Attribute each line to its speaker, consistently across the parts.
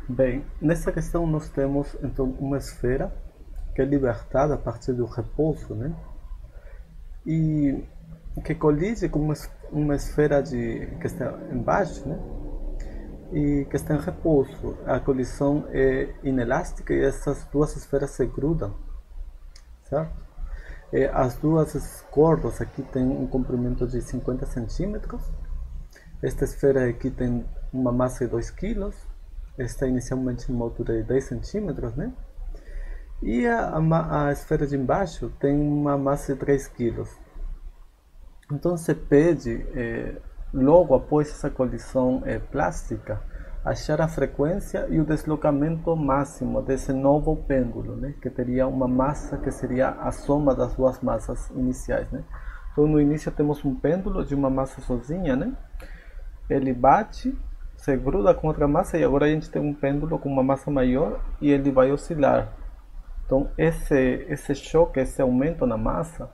Speaker 1: Bem, nessa questão nós temos então uma esfera que é libertada a partir do repouso, né? E que colide com uma esfera que está embaixo, né? E que está em repouso. A colisão é inelástica e essas duas esferas se grudam, certo? As duas cordas aqui têm um comprimento de 50 centímetros. Esta esfera aqui tem uma massa de 2 quilos. Está inicialmente em uma altura de 10 centímetros, né? E a esfera de embaixo tem uma massa de 3 quilos. Então se pede, logo após essa colisão plástica, achar a frequência e o deslocamento máximo desse novo pêndulo, né? Que teria uma massa que seria a soma das duas massas iniciais, né? Então no início temos um pêndulo de uma massa sozinha, né? Ele bate, se gruda com outra massa e agora a gente tem um pêndulo com uma massa maior e ele vai oscilar. Então esse choque, esse aumento na massa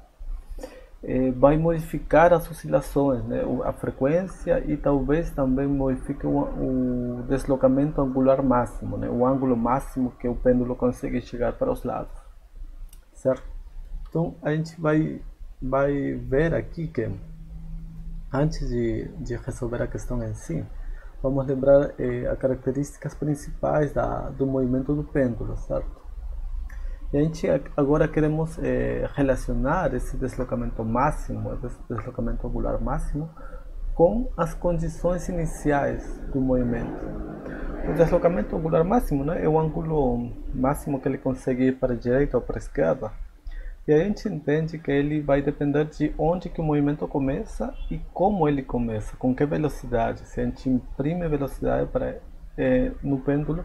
Speaker 1: vai modificar as oscilações, né? A frequência e talvez também modifique o deslocamento angular máximo, né? O ângulo máximo que o pêndulo consegue chegar para os lados, certo? Então a gente vai ver aqui que antes de resolver a questão em si, vamos lembrar as características principais do movimento do pêndulo, certo? E a gente agora queremos relacionar esse deslocamento máximo, esse deslocamento angular máximo, com as condições iniciais do movimento. O deslocamento angular máximo, né, é o ângulo máximo que ele consegue ir para a direita ou para a esquerda. E a gente entende que ele vai depender de onde que o movimento começa e como ele começa, com que velocidade. Se a gente imprime velocidade no pêndulo,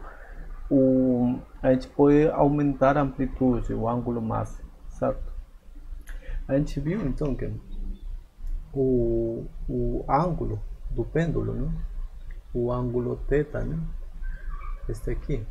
Speaker 1: a gente pode aumentar a amplitude, o ângulo máximo, certo? A gente viu então que o ângulo do pêndulo, né? O ângulo θ, né? Este aqui,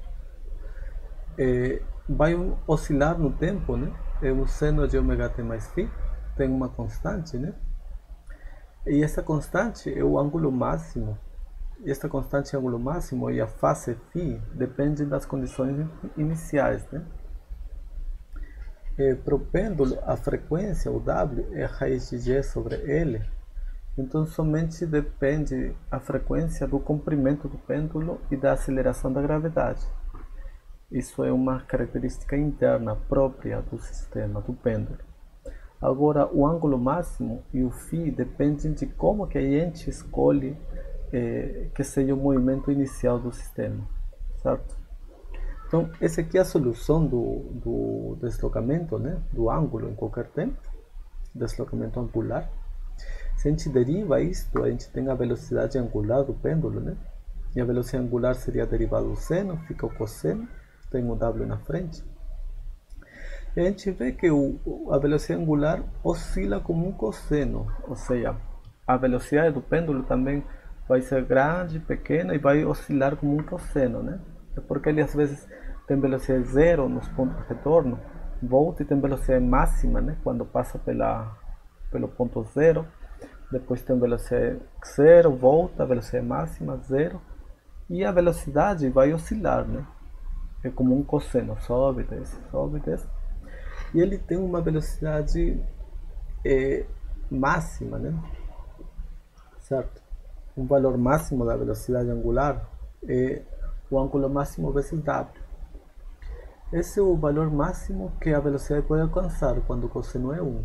Speaker 1: vai oscilar no tempo, né? O seno de ômega t mais φ tem uma constante, né? E essa constante é o ângulo máximo. E esta constante ângulo máximo e a fase φ dependem das condições iniciais, né? Para o pêndulo, a frequência, o W, é raiz de G sobre L. Então, somente depende a frequência do comprimento do pêndulo e da aceleração da gravidade. Isso é uma característica interna própria do sistema, do pêndulo. Agora, o ângulo máximo e o φ dependem de como que a gente escolhe que seja o movimento inicial do sistema, certo? Então, essa aqui é a solução do deslocamento, né, do ângulo em qualquer tempo, deslocamento angular. Se a gente deriva isto, a gente tem a velocidade angular do pêndulo, né? E a velocidade angular seria a derivada do seno, fica o cosseno, tem o W na frente. E a gente vê que a velocidade angular oscila como um cosseno, ou seja, a velocidade do pêndulo também vai ser grande, pequena e vai oscilar como um cosseno, né? É porque ele às vezes tem velocidade zero nos pontos de retorno, volta e tem velocidade máxima, né? Quando passa pelo ponto zero, depois tem velocidade zero, volta, velocidade máxima, zero, e a velocidade vai oscilar, né? É como um cosseno, sobe, desce, sobe, desce. E ele tem uma velocidade máxima, né? Certo? Um valor máximo da velocidade angular é o ângulo máximo vezes W. Esse é o valor máximo que a velocidade pode alcançar quando o cosseno é 1.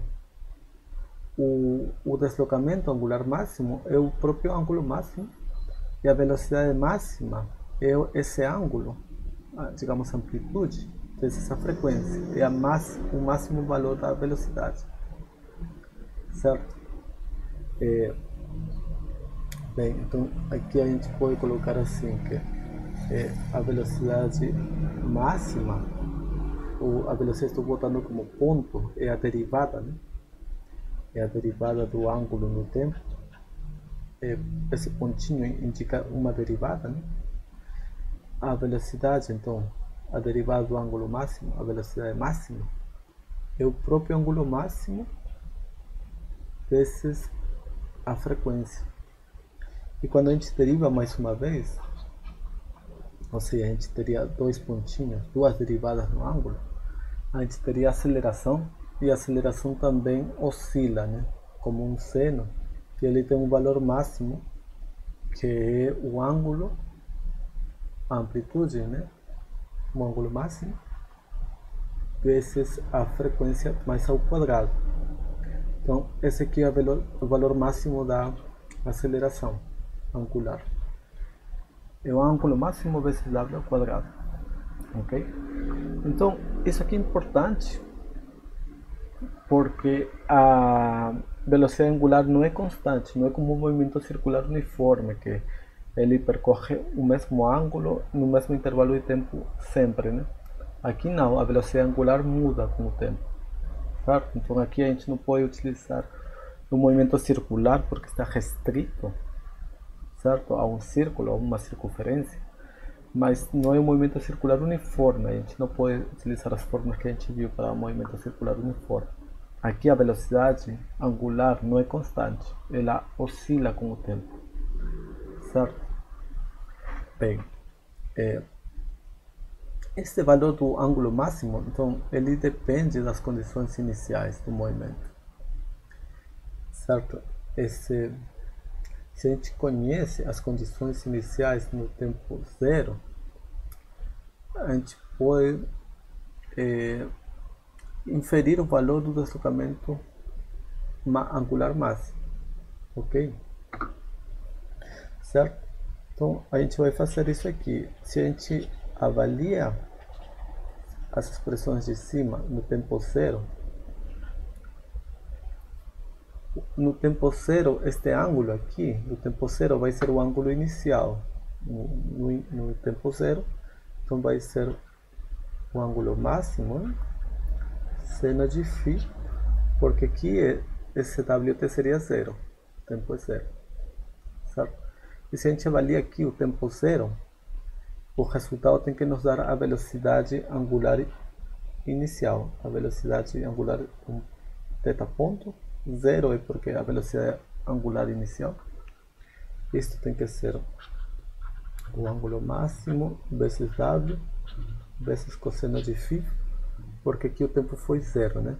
Speaker 1: O deslocamento angular máximo é o próprio ângulo máximo e a velocidade máxima é esse ângulo, digamos amplitude, essa frequência, é o máximo valor da velocidade, certo? Bem, então aqui a gente pode colocar assim que a velocidade máxima, ou a velocidade estou botando como ponto, é a derivada, né? É a derivada do ângulo no tempo. Esse pontinho indica uma derivada, né? A velocidade, então, a derivada do ângulo máximo, a velocidade máxima, é o próprio ângulo máximo vezes a frequência. E quando a gente deriva mais uma vez, ou seja, a gente teria dois pontinhos, duas derivadas no ângulo, a gente teria aceleração, e a aceleração também oscila, né? Como um seno, e ele tem um valor máximo, que é o ângulo, a amplitude, né? O ângulo máximo, vezes a frequência mais ao quadrado. Então, esse aqui é o valor máximo da aceleração angular. É o ângulo máximo vezes w ao quadrado. Ok? Então, isso aqui é importante porque a velocidade angular não é constante, não é como um movimento circular uniforme, que ele percorre o mesmo ângulo no mesmo intervalo de tempo sempre, né? Aqui não, a velocidade angular muda com o tempo, certo? Então aqui a gente não pode utilizar o movimento circular porque está restrito, certo? A um círculo, a uma circunferência, mas não é um movimento circular uniforme, a gente não pode utilizar as formas que a gente viu para o movimento circular uniforme. Aqui a velocidade angular não é constante, ela oscila com o tempo, certo? Bem, este valor do ângulo máximo, então, ele depende das condições iniciais do movimento, certo? Se a gente conhece as condições iniciais no tempo zero, a gente pode inferir o valor do deslocamento angular máximo, ok? Certo? Então a gente vai fazer isso aqui. Se a gente avalia as expressões de cima no tempo zero, este ângulo aqui, no tempo zero, vai ser o ângulo inicial. No tempo zero, então vai ser o ângulo máximo, seno de φ, porque aqui esse WT seria zero, o tempo é zero, certo? E se a gente avalia aqui o tempo zero, o resultado tem que nos dar a velocidade angular inicial. A velocidade angular com θ ponto, zero é porque a velocidade angular inicial. Isto tem que ser o ângulo máximo vezes W vezes cosseno de φ, porque aqui o tempo foi zero, né?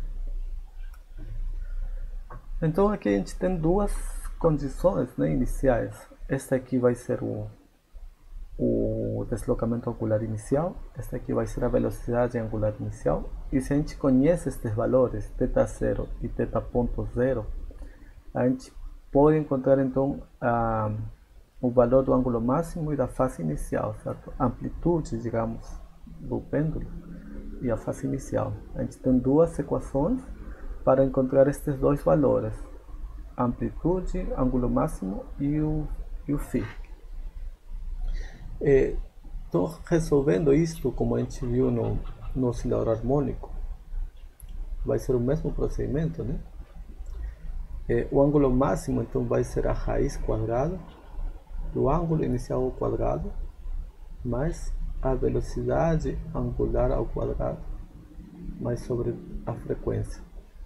Speaker 1: Então aqui a gente tem duas condições, né, iniciais. Esta aqui vai ser o deslocamento angular inicial, esta aqui vai ser a velocidade angular inicial, e se a gente conhece estes valores, θ0 e θ.0, a gente pode encontrar então o valor do ângulo máximo e da fase inicial, certo? A amplitude, digamos, do pêndulo e a fase inicial. A gente tem duas equações para encontrar estes dois valores, a amplitude, ângulo máximo e o φ. Estou resolvendo isto como a gente viu no oscilador harmônico. Vai ser o mesmo procedimento, né? O ângulo máximo então vai ser a raiz quadrada do ângulo inicial ao quadrado mais a velocidade angular ao quadrado mais sobre a frequência,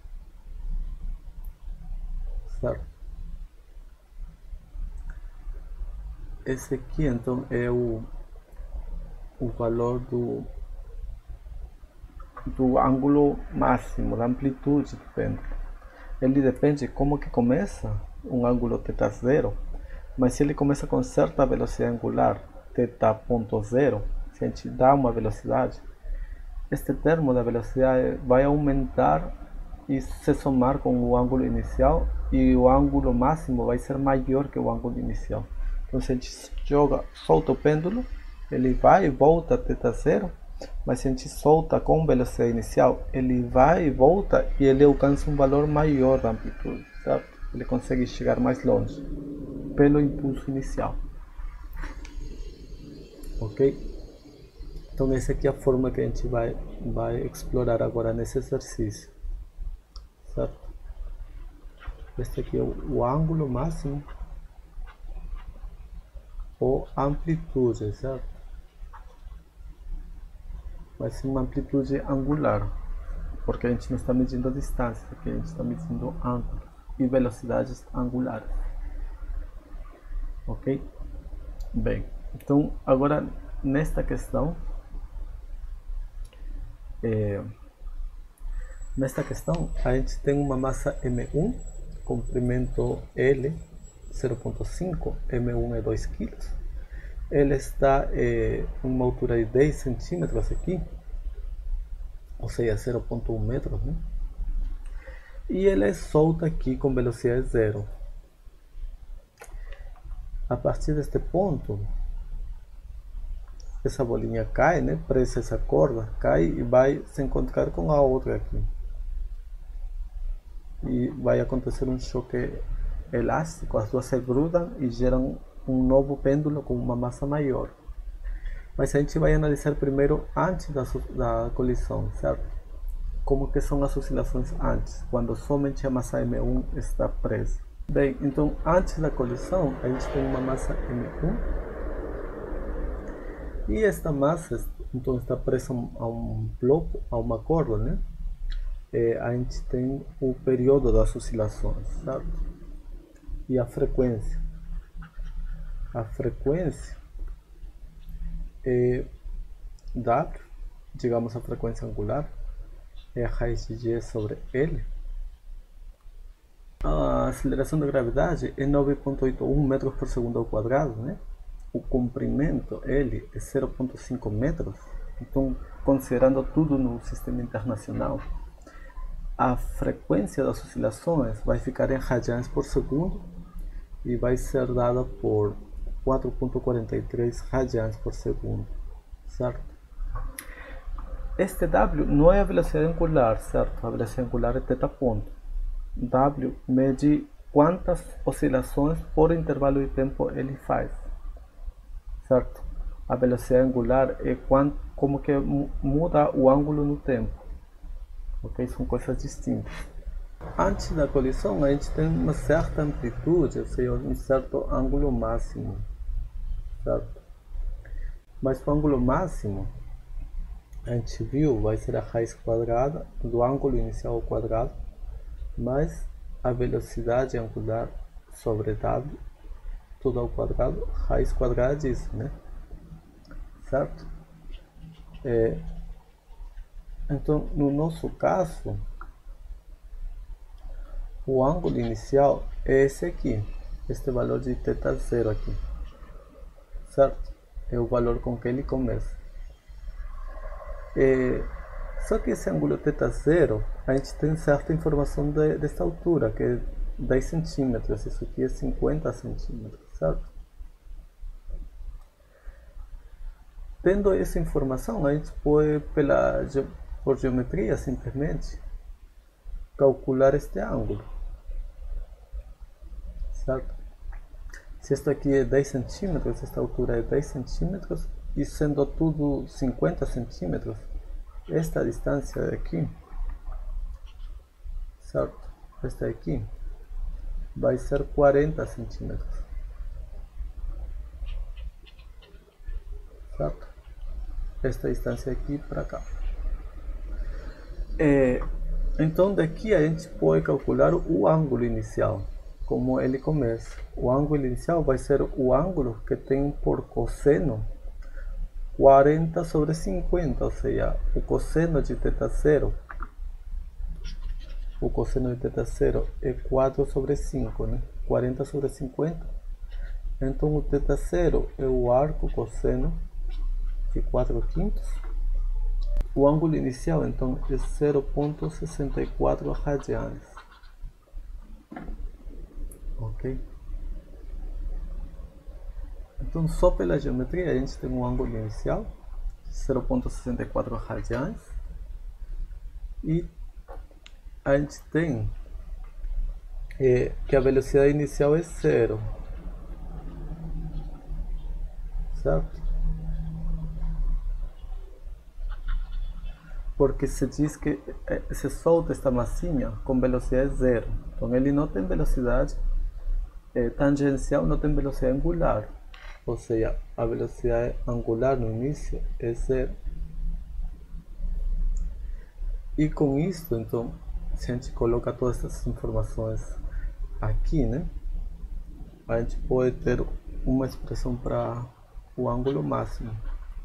Speaker 1: certo? Esse aqui então é o valor do ângulo máximo, da amplitude do pêndulo. Ele depende de como que começa um ângulo θ0, mas se ele começa com certa velocidade angular, θ.0, se a gente dá uma velocidade, este termo da velocidade vai aumentar e se somar com o ângulo inicial, e o ângulo máximo vai ser maior que o ângulo inicial. Então se a gente solta o pêndulo, ele vai e volta a θ0, mas se a gente solta com velocidade inicial, ele vai e volta e ele alcança um valor maior da amplitude, certo? Ele consegue chegar mais longe pelo impulso inicial, ok? Então essa aqui é a forma que a gente vai explorar agora nesse exercício, certo? Este aqui é o ângulo máximo ou amplitude, certo? Vai ser uma amplitude angular, porque a gente não está medindo a distância, aqui a gente está medindo ângulo e velocidades angulares, ok? Bem, então agora nesta questão, a gente tem uma massa M1, comprimento L 0,5, M1 é 2 kg. Ele está em uma altura de 10 centímetros aqui, ou seja, 0,1 metros, né? E ele é solto aqui com velocidade zero. A partir deste ponto, essa bolinha cai, né? Presa essa corda, cai e vai se encontrar com a outra aqui. E vai acontecer um choque elástico, as duas se grudam e geram um novo pêndulo com uma massa maior. Mas a gente vai analisar primeiro antes da colisão, certo? Como que são as oscilações antes, quando somente a massa M1 está presa. Bem, então antes da colisão a gente tem uma massa M1 e esta massa então está presa a um bloco, a uma corda, né? A gente tem o período das oscilações, certo? E a frequência. A frequência é W, digamos a frequência angular, é a raiz de G sobre L. A aceleração da gravidade é 9,81 metros por segundo ao quadrado, né? O comprimento L é 0,5 metros. Então, considerando tudo no sistema internacional, a frequência das oscilações vai ficar em radianes por segundo e vai ser dada por 4,43 radianes por segundo, certo? Este W não é a velocidade angular, certo? A velocidade angular é θ ponto. W mede quantas oscilações por intervalo de tempo ele faz, certo? A velocidade angular é como que muda o ângulo no tempo. Ok? São coisas distintas. Antes da colisão a gente tem uma certa amplitude, ou seja, um certo ângulo máximo, certo? Mas o ângulo máximo, a gente viu, vai ser a raiz quadrada do ângulo inicial ao quadrado, mais a velocidade angular sobre W, tudo ao quadrado, raiz quadrada disso, né? Certo? Então, no nosso caso, o ângulo inicial é esse aqui, este valor de θ0 aqui, certo? É o valor com que ele começa. Só que esse ângulo θ0, a gente tem certa informação desta altura, que é 10 centímetros, isso aqui é 50 centímetros, certo? Tendo essa informação, a gente pode, por geometria, simplesmente, calcular este ângulo, certo? Se isto aqui é 10 centímetros, esta altura é 10 centímetros, e sendo tudo 50 centímetros, esta distância aqui, certo? Esta aqui vai ser 40 centímetros, certo? Esta distância aqui para cá. Então daqui a gente pode calcular o ângulo inicial, como ele começa. O ângulo inicial vai ser o ângulo que tem por cosseno 40 sobre 50, ou seja, o cosseno de θ0, é 4 sobre 5, né? 40 sobre 50. Então o θ0 é o arco cosseno de 4/5. O ângulo inicial então é 0,64 radianes. Ok? Então, só pela geometria a gente tem um ângulo inicial de 0,64 radianes e a gente tem que a velocidade inicial é zero, certo? Porque se diz que se solta esta massinha com velocidade zero, então ele não tem velocidade tangencial, não tem velocidade angular. Ou seja, a velocidade angular no início é zero. E com isso, então, se a gente coloca todas essas informações aqui, né, a gente pode ter uma expressão para o ângulo máximo.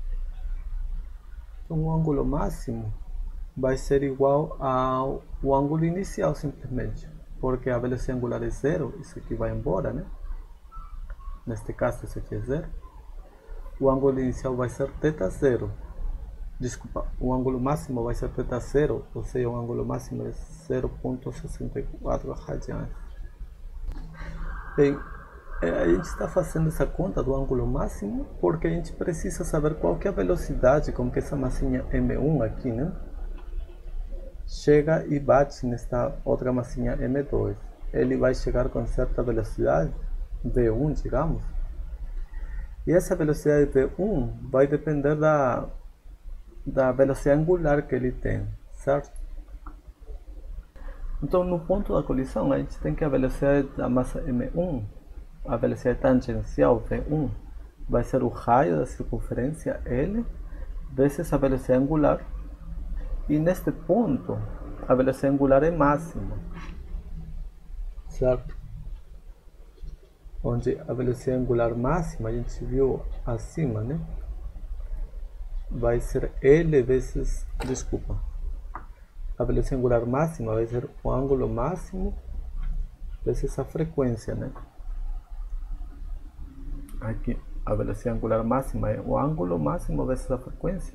Speaker 1: Então, o ângulo máximo vai ser igual ao ângulo inicial simplesmente, porque a velocidade angular é zero, isso aqui vai embora, né? Neste caso, isso aqui é zero. O ângulo inicial vai ser θ0. Desculpa, o ângulo máximo vai ser θ0, ou seja, o ângulo máximo é 0,64 radianes. Bem, a gente está fazendo essa conta do ângulo máximo porque a gente precisa saber qual que é a velocidade com que essa massinha M1 aqui, né, chega e bate nesta outra massinha M2. Ele vai chegar com certa velocidade, V1, digamos, e essa velocidade V1 vai depender da velocidade angular que ele tem, certo? Então, no ponto da colisão, a gente tem que a velocidade da massa M1, a velocidade tangencial V1, vai ser o raio da circunferência L vezes a velocidade angular. E neste ponto, a velocidade angular é máxima, certo? Onde a velocidade angular máxima, a gente viu acima, né? Vai ser L vezes, desculpa, a velocidade angular máxima vai ser o ângulo máximo vezes a frequência, né? Aqui, a velocidade angular máxima é o ângulo máximo vezes a frequência.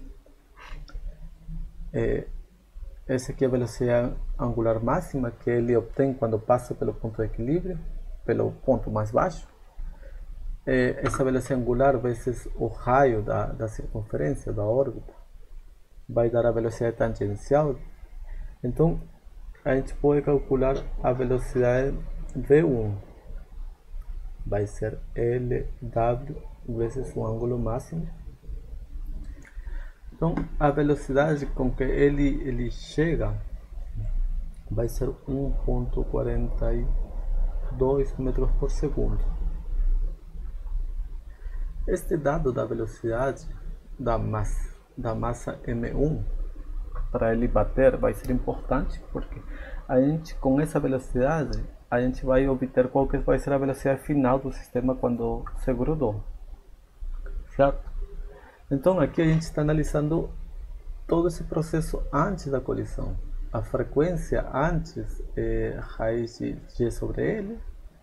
Speaker 1: Essa aqui é a velocidade angular máxima que ele obtém quando passa pelo ponto de equilíbrio, pelo ponto mais baixo. Essa velocidade angular vezes o raio da circunferência da órbita vai dar a velocidade tangencial. Então, a gente pode calcular a velocidade V1. Vai ser LW vezes o ângulo máximo. Então, a velocidade com que ele chega vai ser 1,42 metros por segundo. Este dado da velocidade da massa M1, para ele bater, vai ser importante, porque a gente, com essa velocidade, a gente vai obter qual que vai ser a velocidade final do sistema quando se grudou, certo? Então, aqui a gente está analisando todo esse processo antes da colisão. A frequência antes é raiz de G sobre L,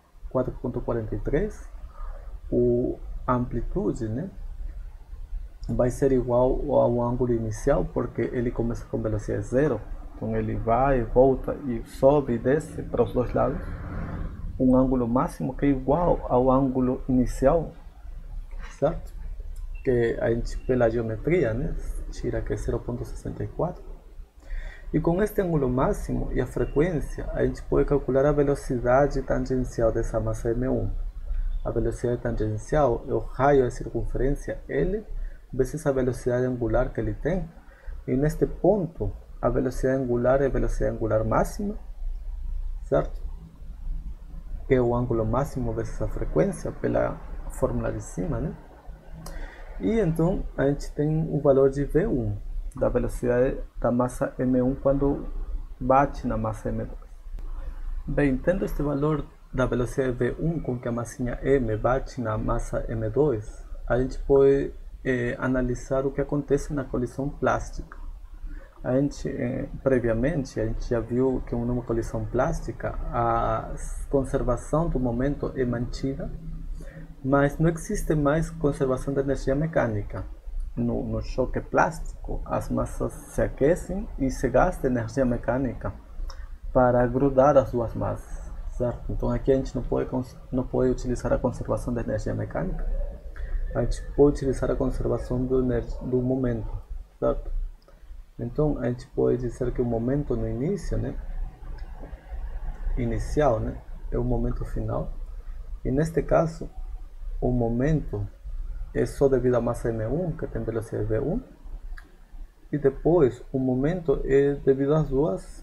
Speaker 1: 4,43. A amplitude, né, vai ser igual ao ângulo inicial, porque ele começa com velocidade zero. Então ele vai, volta e sobe e desce para os dois lados. Um ângulo máximo que é igual ao ângulo inicial, certo? Que a gente, pela geometria, né, tira que é 0,64. E com este ângulo máximo e a frequência, a gente pode calcular a velocidade tangencial dessa massa M1. A velocidade tangencial é o raio da circunferência L vezes a velocidade angular que ele tem. E neste ponto, a velocidade angular é a velocidade angular máxima, certo? Que é o ângulo máximo vezes a frequência, pela fórmula de cima, né? E então, a gente tem o valor de V1, da velocidade da massa M1 quando bate na massa M2. Bem, tendo este valor da velocidade V1 com que a massinha M bate na massa M2, a gente pode analisar o que acontece na colisão plástica. Previamente, a gente já viu que numa colisão plástica a conservação do momento é mantida, mas não existe mais conservação da energia mecânica. No choque plástico, as massas se aquecem e se gasta energia mecânica para grudar as duas massas. Certo? Então aqui a gente não pode utilizar a conservação da energia mecânica, a gente pode utilizar a conservação do momento, certo? Então a gente pode dizer que o momento no início, né, inicial, né, é o momento final, e neste caso o momento é só devido à massa M1, que tem velocidade V1, e depois o momento é devido às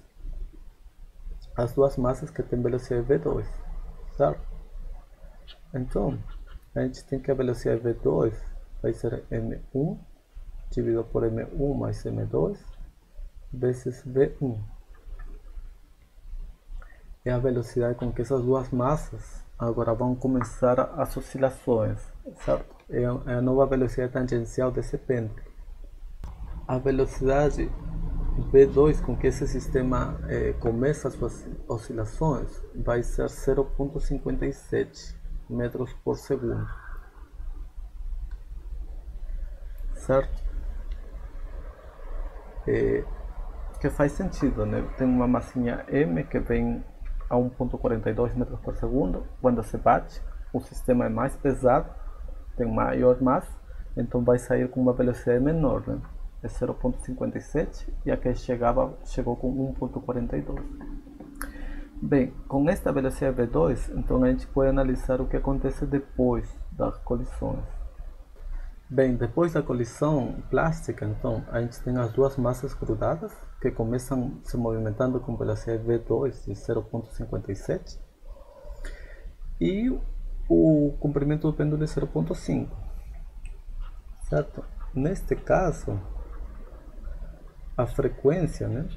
Speaker 1: duas massas que têm velocidade V2, certo? Então, a gente tem que a velocidade V2 vai ser M1 dividido por M1 mais M2 vezes V1. É a velocidade com que essas duas massas agora vão começar as oscilações, certo? É a nova velocidade tangencial desse pêndulo. a velocidade V2 com que esse sistema começa as suas oscilações vai ser 0,57 metros por segundo, certo? Que faz sentido, né? Tem uma massinha M que vem a 1,42 metros por segundo. Quando se bate, o sistema é mais pesado, tem maior massa, então vai sair com uma velocidade menor, né? É 0,57 e aqui chegou com 1,42. Bem, com esta velocidade V2, então a gente pode analisar o que acontece depois das colisões. Bem, depois da colisão plástica, então, a gente tem as duas massas grudadas que começam se movimentando com velocidade V2 de 0,57 e o comprimento do pêndulo é 0,5, certo? Neste caso, a frequência, né,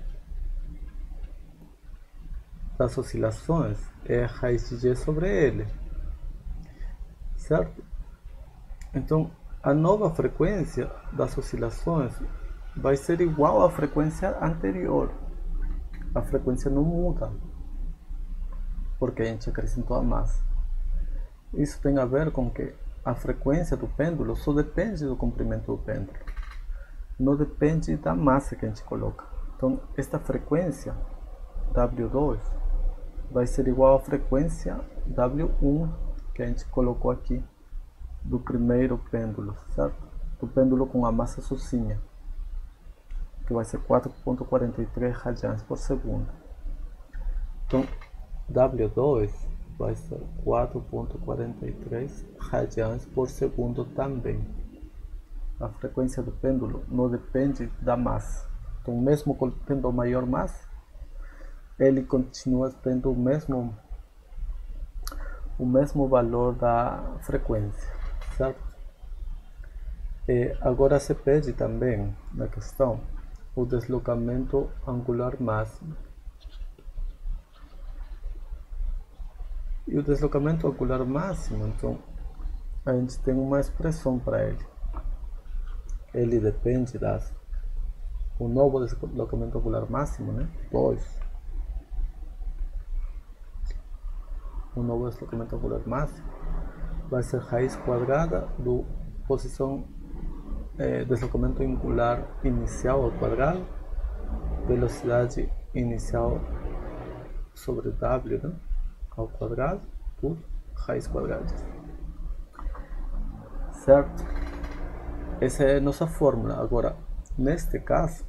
Speaker 1: das oscilações é a raiz de G sobre L, certo? Então, a nova frequência das oscilações vai ser igual à frequência anterior. A frequência não muda, porque a gente acrescentou a massa. Isso tem a ver com que a frequência do pêndulo só depende do comprimento do pêndulo, não depende da massa que a gente coloca. Então, esta frequência W2 vai ser igual à frequência W1 que a gente colocou aqui do primeiro pêndulo, certo? Do pêndulo com a massa sozinha, que vai ser 4,43 radianes por segundo. Então, W2 vai ser 4,43 radianes por segundo também. A frequência do pêndulo não depende da massa. Então, mesmo tendo maior massa, ele continua tendo o mesmo valor da frequência, certo? Agora se pede também na questão o deslocamento angular máximo. E o deslocamento angular máximo, então, a gente tem uma expressão para ele. Ele depende o novo deslocamento angular máximo, né? 2. O novo deslocamento angular máximo vai ser raiz quadrada do deslocamento angular inicial ao quadrado, velocidade inicial sobre W, né, ao quadrado, por raiz quadrada. Certo? Essa é a nossa fórmula. Agora, neste caso,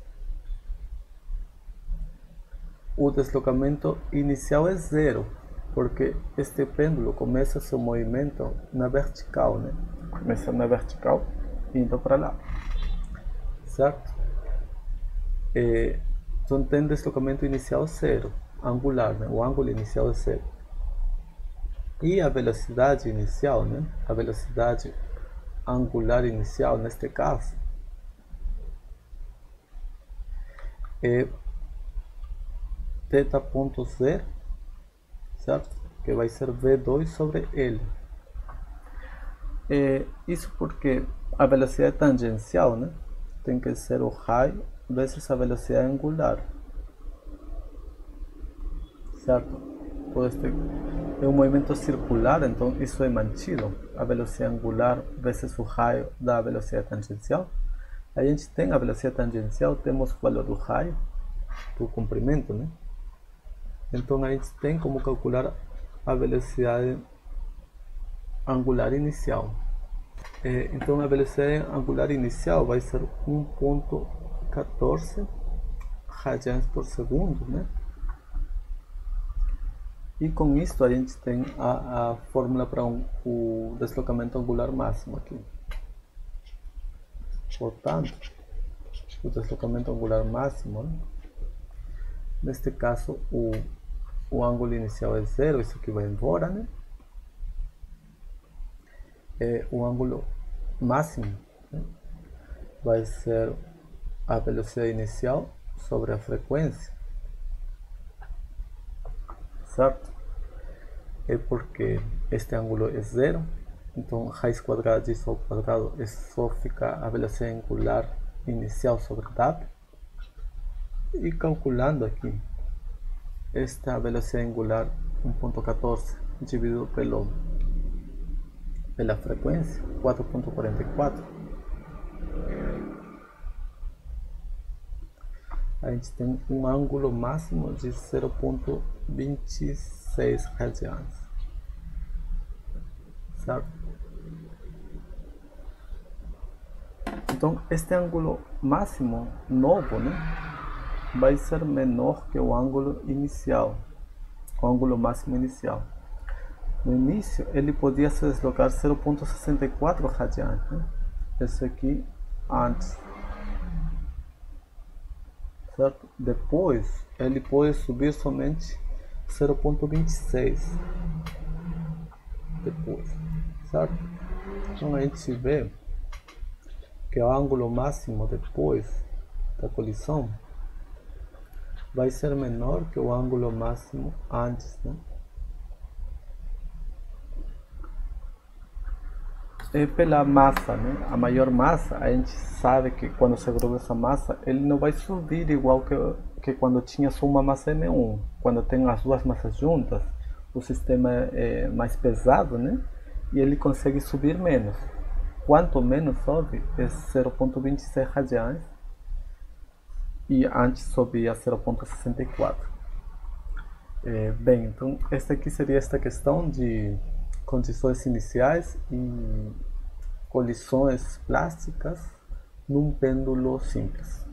Speaker 1: o deslocamento inicial é zero, porque este pêndulo começa seu movimento na vertical, né? Começa na vertical, indo para lá, certo? Então tem deslocamento inicial zero, angular, né? O ângulo inicial é zero. E a velocidade inicial, né? A velocidade angular inicial, neste caso, é θ.0, certo? Que vai ser V2 sobre L. Isso porque a velocidade tangencial, né, tem que ser o raio vezes a velocidade angular, certo? Então, este é um movimento circular, então isso é mantido. A velocidade angular vezes o raio da velocidade tangencial. A gente tem a velocidade tangencial, temos o valor do raio, do comprimento, né? Então a gente tem como calcular a velocidade angular inicial. Então a velocidade angular inicial vai ser 1,14 radianes por segundo, né? E com isso a gente tem a fórmula para o deslocamento angular máximo aqui. Portanto, o deslocamento angular máximo, né? Neste caso o ângulo inicial é zero, isso aqui vai embora, né? O ângulo máximo, né, vai ser a velocidade inicial sobre a frequência, certo? É porque este ângulo é zero, então raiz quadrada disso ao quadrado é só ficar a velocidade angular inicial sobre W e calculando aqui esta velocidade angular 1.14 dividido pela frequência 4.44, a gente tem um ângulo máximo de 0.26 radianes, certo? Então este ângulo máximo novo, né, vai ser menor que o ângulo inicial, o ângulo máximo inicial. No início ele podia se deslocar 0.64 radianes, né? Esse aqui antes, certo? Depois ele pode subir somente 0.26 depois, certo? Então a gente vê que o ângulo máximo depois da colisão vai ser menor que o ângulo máximo antes, né? É pela massa, né? A maior massa, a gente sabe que quando se gruda essa massa, ele não vai subir igual que quando tinha só uma massa M1. Quando tem as duas massas juntas, o sistema é mais pesado, né? E ele consegue subir menos. Quanto menos sobe, é 0.26 radianes. E antes subia 0.64. Bem, então esta aqui seria esta questão de condições iniciais e colisões plásticas num pêndulo simples.